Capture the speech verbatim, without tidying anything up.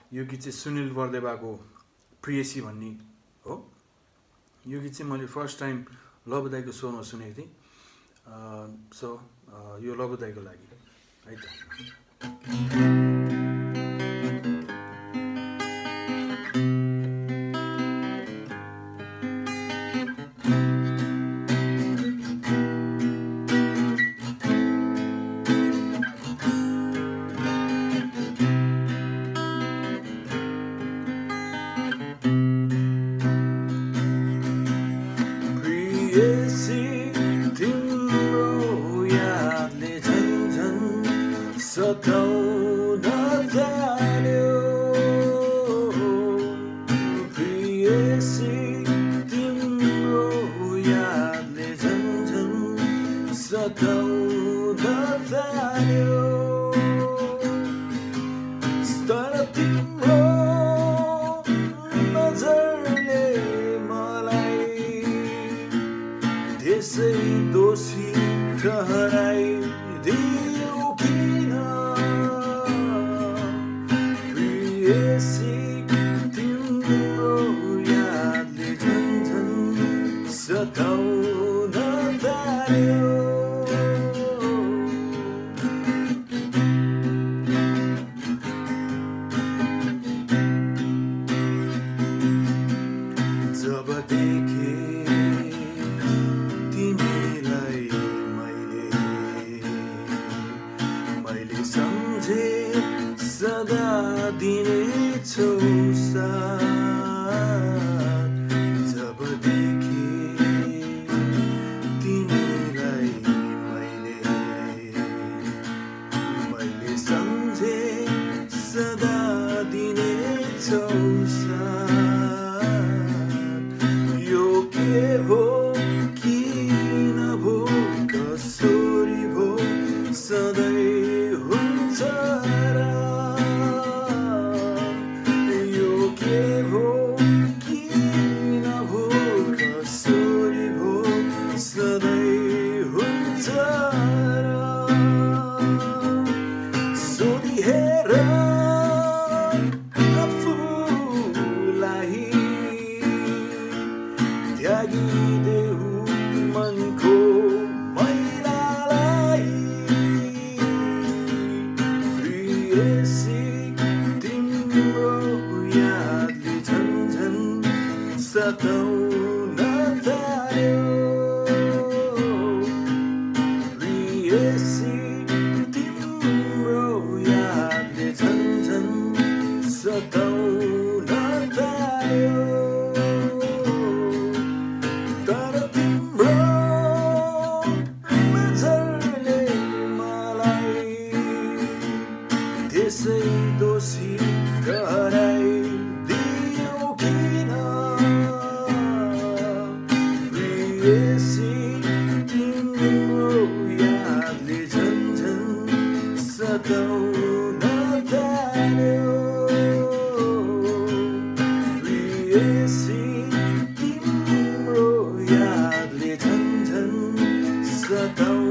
यो गीत चाहिँ सुनिल बरदेवाको प्रियसी भन्ने हो। यो गीत चाहिँ मैले फर्स्ट टाइम लबुदाईको सोमा सुनेको थिएँ। सो यो लबुदाईको लागि है त। प्रियसी तिम्रो यादले झन्झन सताउन थाल्यो। प्रियसी तिम्रो यादले झन्झन सताउन थाल्यो। तर तिम्रो नजरले मलाई त्यसै दोषी ठहराइदियो किन? प्रियसी तिम्रो यादले झन्झन सताउन थाल्यो। जब देखे तिमीलाई मैले मैले सम्झे सदा दिनेछौ साथ। जब देखे तिमीलाई मैले मैले सम्झे सदा दिनेछौ साथ। यो के हो किन भो कसरी भो सधैँ हुन्छ र? यो के हो किन भो कसरी भो सधैँ हुन्छ र? सोधिहेर आफूलाई त्यागिदेऊ मनको मैलालाई। प्रियसी तिम्रो यादले झन्झन सताउन थाल्यो। प्रियसी तिम्रो यादले झन्झन सताउन थाल्यो। तर तिम्रो नजरले मलाई त्यसै दोषी ठहराइदियो किन? प्रियसी तिम्रो यादले झन्झन सताउन थाल्यो। प्रियसी तिम्रो यादले झन्झन सताउन